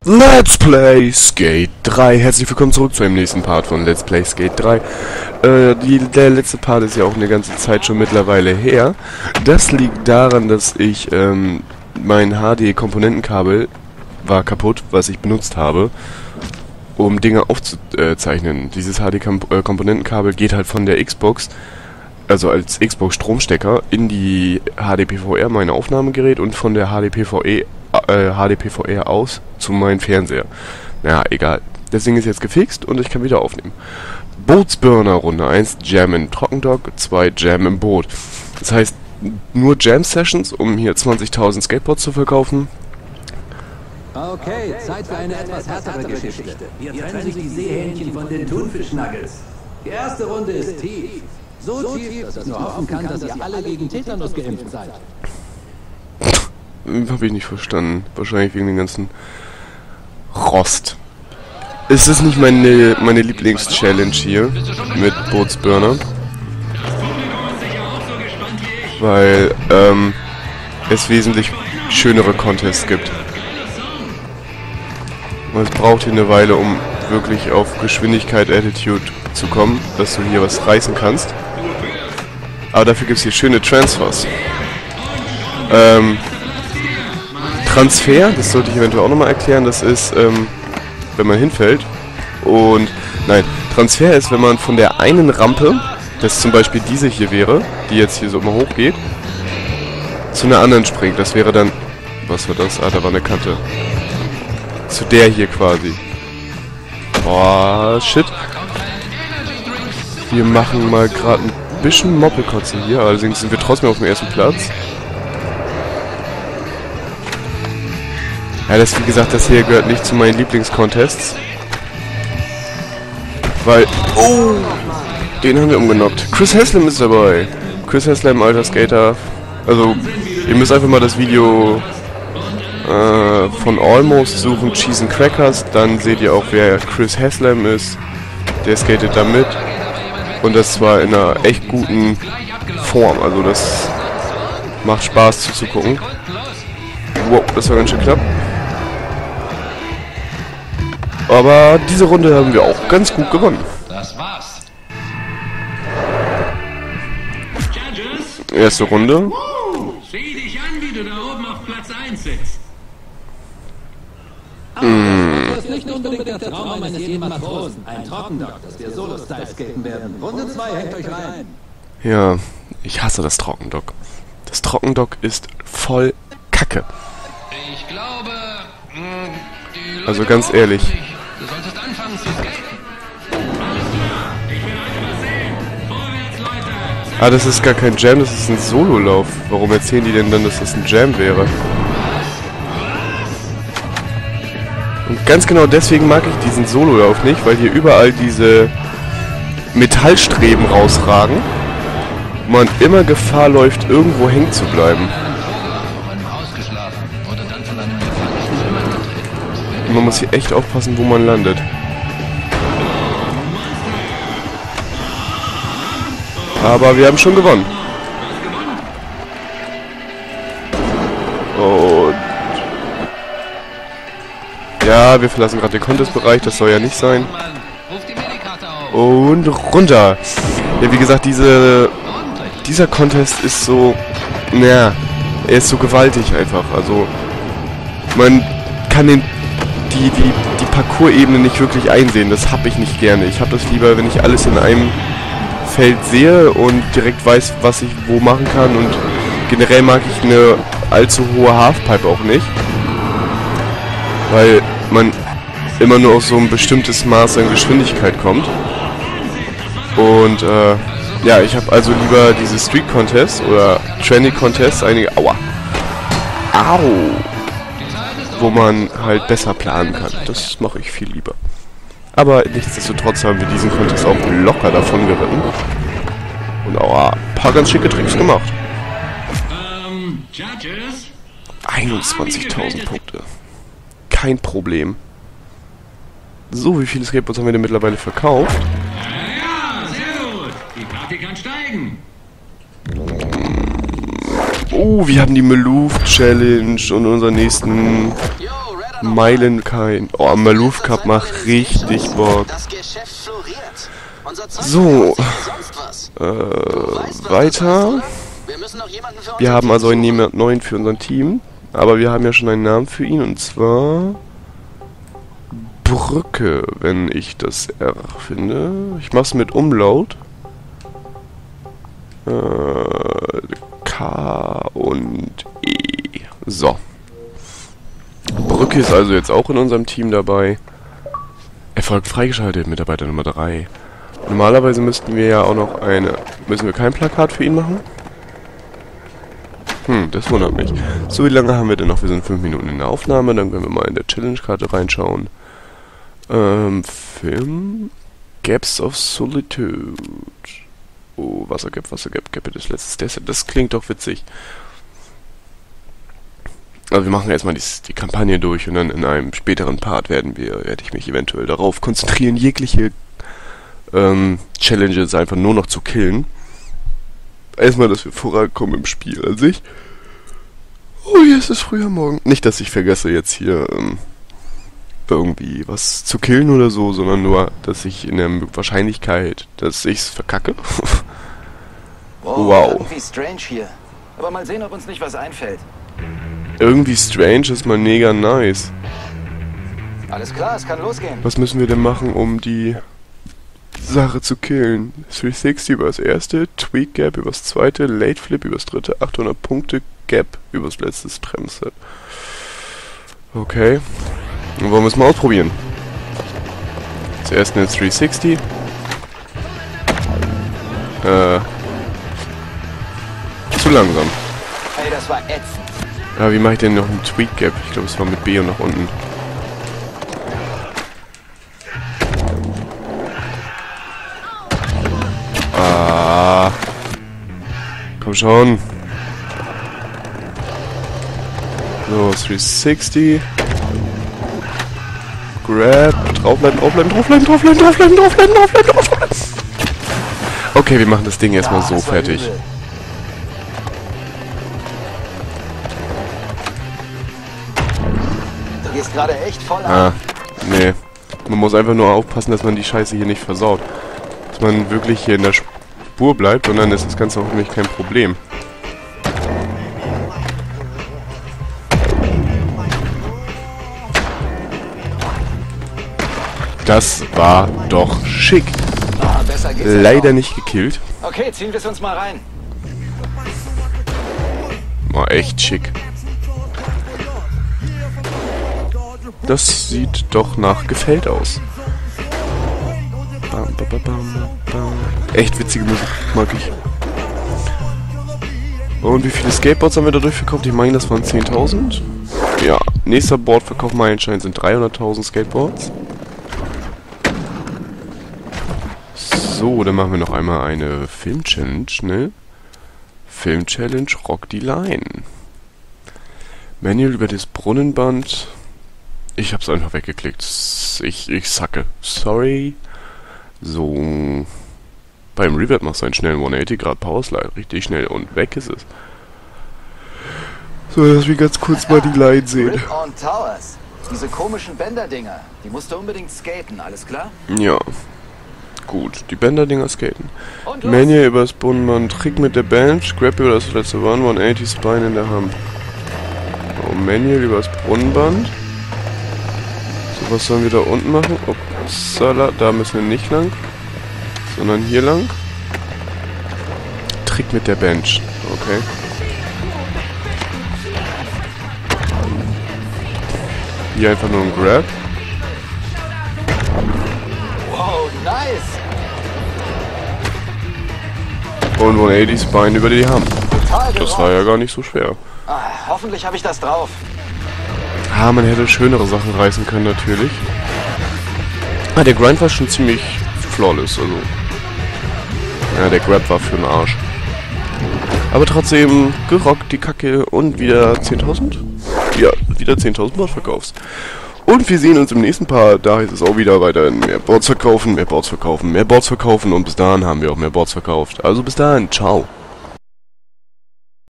Let's Play Skate 3. Herzlich willkommen zurück zu einem nächsten Part von Let's Play Skate 3. Der letzte Part ist ja auch eine ganze Zeit schon mittlerweile her. Das liegt daran, dass ich mein HD-Komponentenkabel war kaputt, was ich benutzt habe, um Dinge aufzuzeichnen. Dieses HD-Komponentenkabel geht halt von der Xbox, also als Xbox-Stromstecker, in die HDPVR, mein Aufnahmegerät, und von der HDPVR aus zu meinem Fernseher. Naja, egal. Das Ding ist jetzt gefixt und ich kann wieder aufnehmen. Bootsburner Runde 1, Jam in Trockendock, 2 Jam im Boot. Das heißt, nur Jam-Sessions, um hier 20.000 Skateboards zu verkaufen. Okay, Zeit für eine etwas härtere Geschichte. Hier trennen sich die Seehähnchen von den Thunfisch-Nuggets. Die erste Runde ist tief. So tief, dass ich nur hoffen kann, dass ihr alle gegen Tetanus geimpft seid. Habe ich nicht verstanden. Wahrscheinlich wegen dem ganzen Rost. Ist das nicht meine Lieblings-Challenge hier mit Bootsburner? Weil es wesentlich schönere Contests gibt. Und es braucht hier eine Weile, um wirklich auf Geschwindigkeit, Attitude zu kommen, dass du hier was reißen kannst. Aber dafür gibt es hier schöne Transfers. Transfer, das sollte ich eventuell auch nochmal erklären, das ist, wenn man hinfällt. Und, nein, Transfer ist, wenn man von der einen Rampe, das zum Beispiel diese hier wäre, die jetzt hier so immer hochgeht, zu einer anderen springt. Das wäre dann, was war das? Ah, da war eine Kante. Zu der hier quasi. Boah, shit. Wir machen mal gerade ein bisschen Moppelkotze hier, allerdings sind wir trotzdem auf dem ersten Platz. Ja, das, wie gesagt, das hier gehört nicht zu meinen Lieblingscontests. Weil, oh, den haben wir umgenockt. Chris Haslam ist dabei. Chris Haslam, alter Skater. Also, ihr müsst einfach mal das Video von Almost suchen, Cheese and Crackers. Dann seht ihr auch, wer Chris Haslam ist. Der skatet da mit. Und das war in einer echt guten Form. Also, das macht Spaß zuzugucken. Wow, das war ganz schön knapp. Aber diese Runde haben wir auch ganz gut gewonnen. Das war's. Erste Runde. Sieh dich an, wie du da oben auf Platz 1 sitzt. Das ist nicht unbedingt der Traum eines jeden Matrosen. Ein Trockendock, das wir Solo-Style skaten werden. Runde 2, hängt euch rein. Ja, ich hasse das Trockendock. Das Trockendock ist voll Kacke. Ich glaube, die Leute Also ganz ehrlich. Du solltest anfangen zu skaten. Alles klar, ich will einfach sehen. Vorwärts, Leute. Ah, das ist gar kein Jam, das ist ein Sololauf. Warum erzählen die denn dann, dass das ein Jam wäre? Und ganz genau deswegen mag ich diesen Sololauf nicht, weil hier überall diese Metallstreben rausragen. Man immer Gefahr läuft, irgendwo hängen zu bleiben. Und man muss hier echt aufpassen, wo man landet. Aber wir haben schon gewonnen. Und ja, wir verlassen gerade den Contest-Bereich, das soll ja nicht sein. Und runter. Ja, wie gesagt, dieser Contest ist so, naja, er ist so gewaltig einfach. Also, man kann die Parcours-Ebene nicht wirklich einsehen. Das habe ich nicht gerne. Ich habe das lieber, wenn ich alles in einem Feld sehe und direkt weiß, was ich wo machen kann. Und generell mag ich eine allzu hohe Halfpipe auch nicht. Weil man immer nur auf so ein bestimmtes Maß an Geschwindigkeit kommt. Und ja, ich habe also lieber diese Street Contests oder Training Contests, einige, aua, au, wo man halt besser planen kann. Das mache ich viel lieber. Aber nichtsdestotrotz haben wir diesen Contest auch locker davon geritten. Und auch ein paar ganz schicke Tricks gemacht. 21.000 Punkte. Kein Problem. So, wie viele Skateboards haben wir denn mittlerweile verkauft? Ja, sehr gut. Die Party kann steigen. Oh, wir haben die Maloof Challenge und unseren nächsten Meilen kein... Oh, Maloof Cup macht richtig Bock. So. Weiter. Wir haben also einen neuen für unser Team. Aber wir haben ja schon einen Namen für ihn. Und zwar... Brücke, wenn ich das R finde. Ich mach's mit Umlaut. K und E. So. Brücke ist also jetzt auch in unserem Team dabei. Erfolg freigeschaltet, Mitarbeiter Nummer 3. Normalerweise müssten wir ja auch noch müssen wir kein Plakat für ihn machen? Das wundert mich. So, wie lange haben wir denn noch? Wir sind 5 Minuten in der Aufnahme, dann können wir mal in der Challenge-Karte reinschauen. Film. Gaps of Solitude. Oh, Wassergap, Capital letztes. Das klingt doch witzig. Also wir machen erstmal die Kampagne durch und dann in einem späteren Part werde ich mich eventuell darauf konzentrieren, jegliche Challenges einfach nur noch zu killen. Erstmal, dass wir vorankommen im Spiel an sich. Oh, hier ist es früher Morgen. Nicht, dass ich vergesse jetzt hier irgendwie was zu killen oder so, sondern nur, dass ich in der Wahrscheinlichkeit, dass ich's verkacke. Wow. Irgendwie strange hier. Aber mal sehen, ob uns nicht was einfällt. Irgendwie strange ist mal mega nice. Alles klar, es kann losgehen. Was müssen wir denn machen, um die Sache zu killen? 360 übers erste, Tweak Gap übers zweite, Late Flip übers dritte, 800 Punkte Gap übers letzte Tremset. Okay. Dann wollen wir es mal ausprobieren. Zuerst eine 360. Zu langsam. Hey, das war ätzend. Ja, wie mache ich denn noch einen Tweak Gap? Ich glaube, es war mit B und nach unten. Ah. Komm schon. So, 360. Grab. Draufbleiben. Okay, wir machen das Ding erstmal so fertig. Übel. Du gehst gerade echt voll an. Nee. Man muss einfach nur aufpassen, dass man die Scheiße hier nicht versaut. Dass man wirklich hier in der Spur bleibt und dann ist das Ganze hoffentlich kein Problem. Das war doch schick. Besser geht's Leider auch. nicht gekillt. Okay, ziehen wir es uns mal rein. War echt schick. Das sieht doch nach gefällt aus. Bam, bam, bam, bam. Echt witzige Musik, mag ich. Und wie viele Skateboards haben wir dadurch verkauft? Ich meine, das waren 10.000. Ja, nächster Boardverkauf-Meilenstein sind 300.000 Skateboards. So, dann machen wir noch einmal eine Film-Challenge, ne? Film-Challenge Rock die Line. Manual über das Brunnenband. Ich hab's einfach weggeklickt. Ich sacke. Sorry. So. Beim Revert machst du einen schnellen 180 Grad Powerslide. Richtig schnell. Und weg ist es. So, lass mich ganz kurz mal die Line sehen. Rip-On Towers. Diese komischen Bänder-Dinger. Die musst du unbedingt skaten, alles klar? Ja. Gut, die Bänder-Dinger skaten. Und los. Manual übers Brunnenband. Trick mit der Bench. Grab über das letzte One. 180 Spine in der Hand. So, Manual übers Brunnenband. So, was sollen wir da unten machen? Upsala, da müssen wir nicht lang. Sondern hier lang. Trick mit der Bench. Okay. Hier einfach nur ein Grab. Wow, nice. Und 180 Spine über die Hand. Total Das war ja gar nicht so schwer. Hoffentlich habe ich das drauf. Ah, man hätte schönere Sachen reißen können, natürlich. Ah, der Grind war schon ziemlich flawless, also. Ja, der Grab war für den Arsch. Aber trotzdem gerockt, die Kacke, und wieder 10.000? Ja, wieder 10.000 Boards verkaufst. Und wir sehen uns im nächsten Part, da heißt es auch wieder weiterhin mehr Boards verkaufen, mehr Boards verkaufen, mehr Boards verkaufen, und bis dahin haben wir auch mehr Boards verkauft. Also bis dahin, ciao.